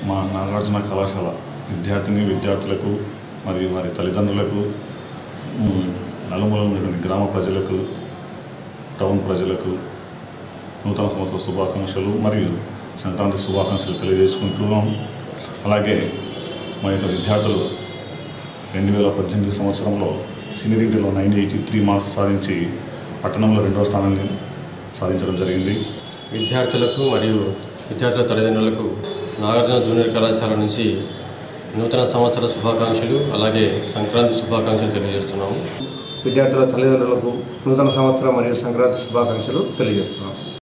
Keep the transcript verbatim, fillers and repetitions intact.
మా నాగార్జున కళాశాల విద్యార్థిని విద్యార్థులకు మరియు వారి తల్లిదండ్రులకు, నలుమూలల ఉన్నటువంటి గ్రామ ప్రజలకు, టౌన్ ప్రజలకు నూతన సంవత్సర శుభాకాంక్షలు మరియు సంక్రాంతి శుభాకాంక్షలు తెలియజేసుకుంటున్నాం. అలాగే మా యొక్క విద్యార్థులు రెండు వేల పద్దెనిమిది సంవత్సరంలో సీనియరిటీలో నైన్ ఎయిటీ త్రీ మార్క్స్ సాధించి పట్టణంలో రెండవ స్థానాన్ని సాధించడం జరిగింది. విద్యార్థులకు మరియు విద్యార్థుల తల్లిదండ్రులకు నాగార్జున జూనియర్ కళాశాల నుంచి నూతన సంవత్సర శుభాకాంక్షలు అలాగే సంక్రాంతి శుభాకాంక్షలు తెలియజేస్తున్నాము. విద్యార్థుల తల్లిదండ్రులకు నూతన సంవత్సరం మరియు సంక్రాంతి శుభాకాంక్షలు తెలియజేస్తున్నాము.